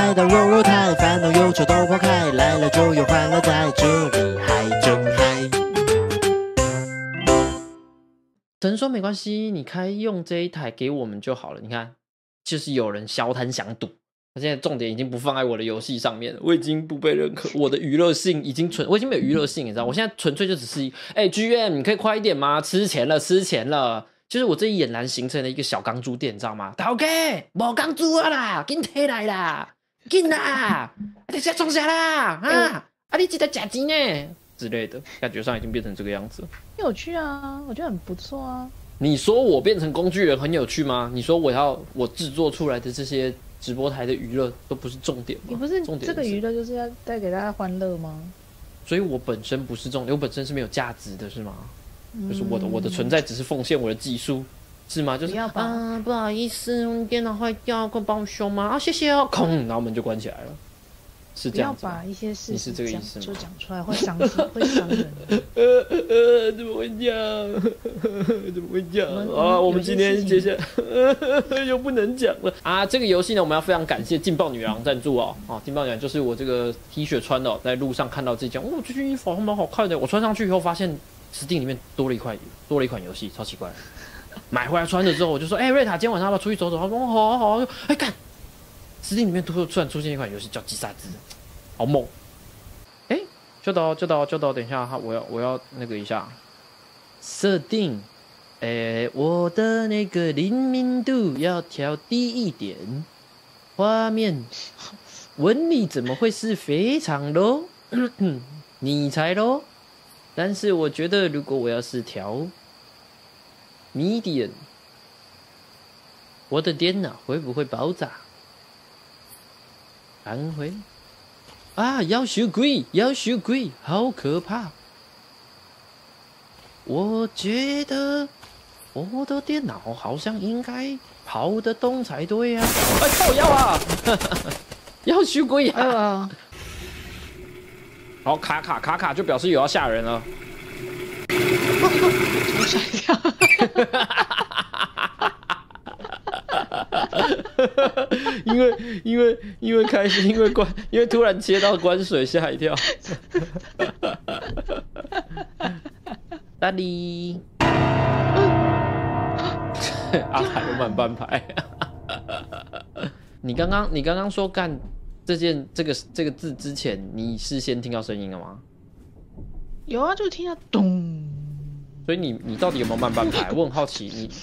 来到肉肉台，烦恼忧愁都抛开，来了就有欢乐，在这里嗨真嗨。 神说没关系，你开用这一台给我们就好了。你看，就是有人小贪想赌，他现在重点已经不放在我的游戏上面了，我已经不被认可，我的娱乐性已经我已经没有娱乐性，你知道，我现在纯粹就只是GM， 你可以快一点吗？吃钱了，吃钱了。就是我这一俨然形成了一个小钢珠店，你知道吗？头家，无钢珠啊啦，紧摕来啦，紧啦，你现在冲下啦你记得假钱呢之类的，感觉上已经变成这个样子。 有趣啊，我觉得很不错啊。 你说我变成工具人很有趣吗？你说我制作出来的这些直播台的娱乐都不是重点吗？ 你不是重点这个娱乐就是要带给大家欢乐吗？ 所以我本身不是重点，我本身是没有价值的，是吗？就是我的存在只是奉献我的技术，是吗？就是不好意思，电脑坏掉，快帮我修吗？谢谢哦，空，然后门就关起来了，是这样子吗？ 不要把一些事情你是这个意思吗？ 就讲出来会伤心，会伤人。 怎么会这样？怎么会这样啊？我们今天接下来又不能讲了啊！这个游戏呢，我们要非常感谢劲爆女郎赞助哦。劲爆女郎就是我这个 T 恤穿的，在路上看到这件，这件衣服还蛮好看的。我穿上去以后发现，Steam 里面多了一款游戏，超奇怪。买回来穿了之后，我就说，瑞塔，今天晚上要不要出去走走？他说，好好好。干，Steam 里面突然出现一款游戏叫《击杀之》，好猛！就到，等一下哈，我要那个一下设定，我的那个灵敏度要调低一点，画面纹理怎么会是非常 low？ 你猜咯？但是我觉得如果我要是调 medium， 我的电脑会不会爆炸？安徽。要修鬼，好可怕！我觉得我的电脑好像应该跑得动才对啊！靠腰啊！要修鬼啊！好，卡就表示有要吓人了。 我吓一跳。 因为开心，因为突然切到关水，吓一跳。大力，阿凯有慢半拍。你刚刚说干这个字之前，你是先听到声音了吗？ 有啊，就听到咚。 所以你到底有没有慢半拍？我很好奇你。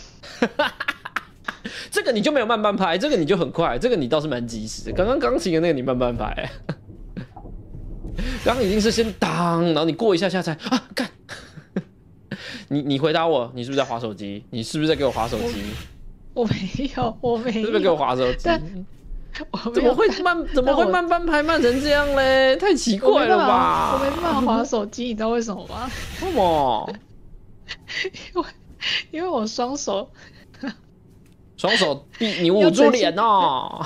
这个你就没有慢半拍，这个你就很快，这个你倒是蛮及时的。刚刚钢琴的那个你慢半拍，刚刚已经是先当，然后你过一下才干。你回答我，你是不是在滑手机？你是不是在给我滑手机？ 我没有。是不是给我滑手机？怎么会慢半拍慢成这样嘞？太奇怪了吧！ 我没办法滑手机，你知道为什么吗？ 为什么？ 因为我双手你捂住脸哦！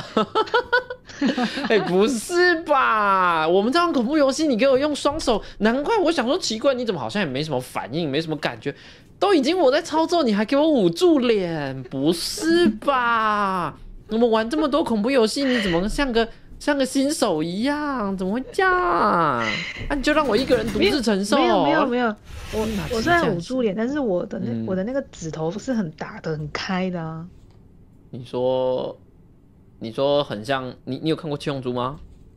不是吧？我们这样恐怖游戏，你给我用双手，难怪我想说奇怪，你怎么好像也没什么反应，没什么感觉，都已经我在操作，你还给我捂住脸，不是吧？我们玩这么多恐怖游戏，你怎么像个新手一样？怎么会这样？你就让我一个人独自承受？ 没有，我虽然捂住脸，但是我的那个指头是很打的很开的啊。 你说很像你有看过七龙珠吗？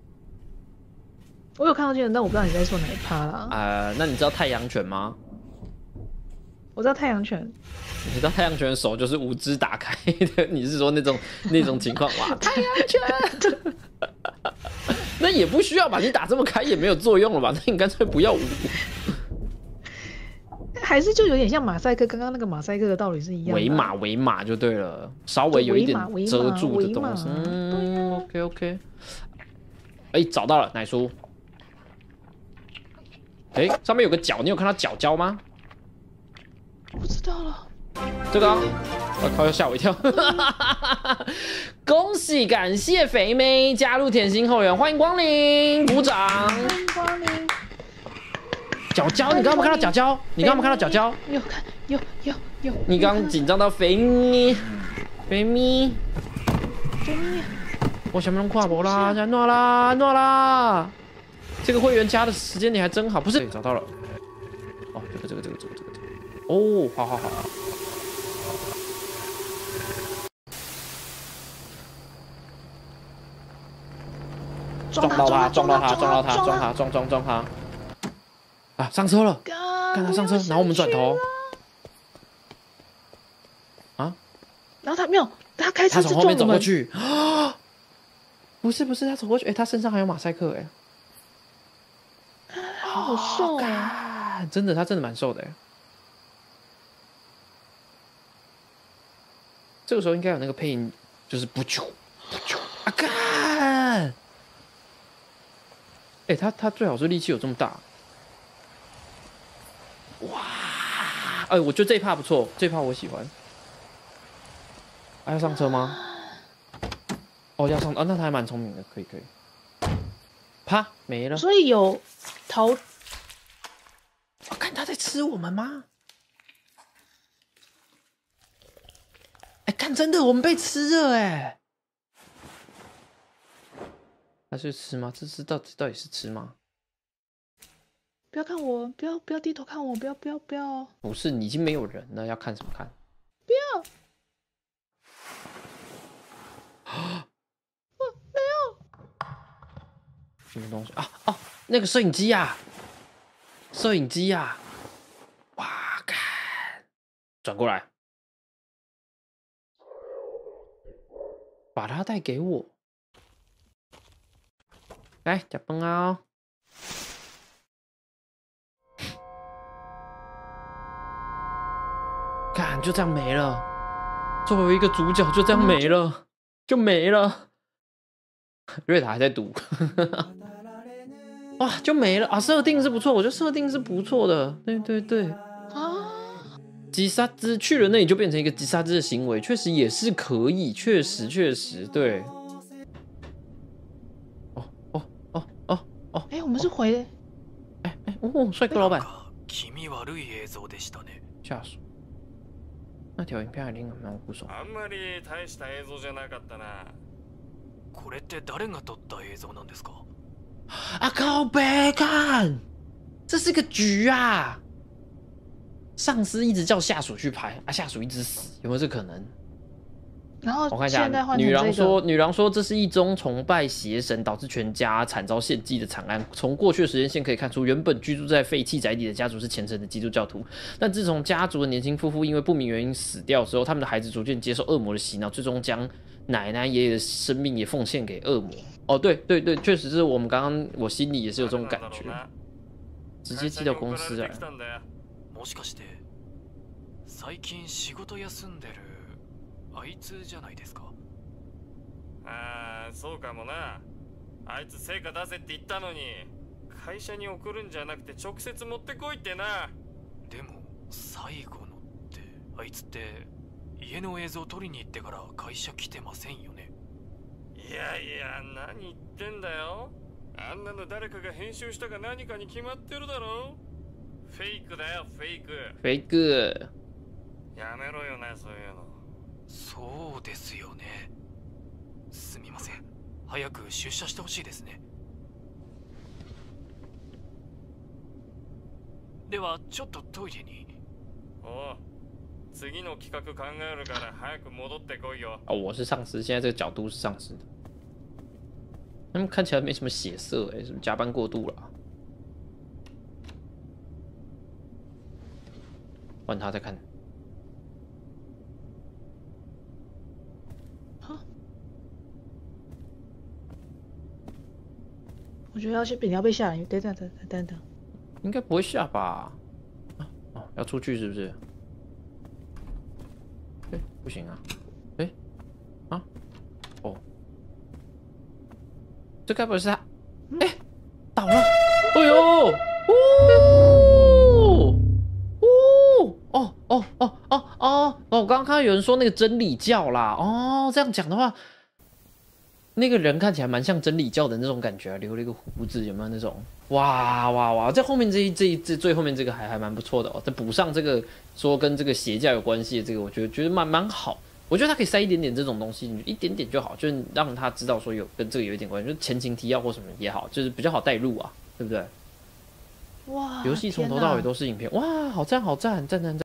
我有看到七龙珠，但我不知道你在说哪一趴啦。 那你知道太阳拳吗？ 我知道太阳拳。 你知道太阳拳的手就是五指打开的？你是说那种情况吗？太阳拳，那也不需要吧？你打这么开也没有作用了吧？那你干脆不要捂。 还是就有点像马赛克，刚刚那个马赛克的道理是一样的。 围马就对了，稍微有一点遮住的东西。OK。找到了奶叔。上面有个角，你有看到角胶吗？ 不知道了。 这个我靠，吓我一跳！恭喜感谢肥妹加入甜心后援，欢迎光临，鼓掌！ 欢迎光临。 角胶，你刚刚有没有看到角胶？ 有看，有。 你刚刚紧张到肥咪。 我想不能跨博啦，现在诺啦诺啦！这个会员加的时间点还真好，不是？对，找到了。哦，这个。哦，好。撞到他！撞他！啊，上车了！看他上车，然后我们转头。啊？ 然后他没有，他开车他从后面走过去。啊！不是，他走过去，他身上还有马赛克， 好瘦啊！ 真的，他真的蛮瘦的，这个时候应该有那个配音，就是不啾啊干！他最好是力气有这么大。哇！我觉得这一趴不错，这一趴我喜欢。要上车吗？哦，要上啊，那他还蛮聪明的，可以。啪，没了。 所以有逃。 看他在吃我们吗？看真的，我们被吃了他是吃吗？这是到底是吃吗？ 不要看我，不要低头看我，不要！ 不是，你已经没有人了，要看什么看？ 不要！我没有。什么东西啊？哦，那个摄影机呀！哇，看，转过来，把它带给我。来，吃饭啊！看，就这样没了。作为一个主角，就这样没了，就没了。瑞塔还在读，哇，就没了啊！设定是不错，我觉得设定是不错的。对啊，击杀之去了那里就变成一个击杀之的行为，确实也是可以，确实对。 我们是回帅哥老板，下属。那条影片还令人蛮不爽。 あんまり大した映像じゃなかったな。これって誰が撮った映像なんですか？ 啊靠北看，这是个局啊！上司一直叫下属去拍，下属一直死，有没有这可能？ 然后我看一下，女郎说这是一宗崇拜邪神导致全家惨遭献祭的惨案。从过去的时间线可以看出，原本居住在废弃宅邸的家族是虔诚的基督教徒，但自从家族的年轻夫妇因为不明原因死掉之后，他们的孩子逐渐接受恶魔的洗脑，最终将奶奶爷爷的生命也奉献给恶魔。哦，对，确实是我们刚刚我心里也是有这种感觉，直接寄到公司来。 もしかして最近仕事休んでるあいつじゃないですか？ああ、そうかもな。あいつ成果出せって言ったのに、会社に送るんじゃなくて直接持ってこいってな。でも最後のってあいつって家の映像撮りに行ってから会社来てませんよね。いや何言ってんだよ。あんなの誰かが編集したか何かに決まってるだろ。フェイクだよ、フェイク。 フェイク。 やめろよな、そういうの。そうですよね。すみません。早く出社してほしいですね。ではちょっとトイレに。おう、次の企画考えるから早く戻ってこいよ。 我是上司，现在这个角度是上司的。他们看起来没什么血色，是不是加班过度了？换他再看。 我觉得你要被下来，等等， 应该不会下吧？要出去是不是？不行啊！这该不会是他？倒了！哎呦！我刚刚看到有人说那个真理教啦，这样讲的话。那个人看起来蛮像真理教的那种感觉，留了一个胡子，有没有那种？哇！在后面这最后面这个还蛮不错的哦。再补上这个说跟这个邪教有关系的这个，我觉得蛮好。 我觉得他可以塞一点点这种东西，你一点点就好，就是让他知道说有跟这个有一点关系，就是前情提要或什么也好，就是比较好带入啊，对不对？ 哇， 游戏从头到尾都是影片，哇，好赞好赞，赞赞赞！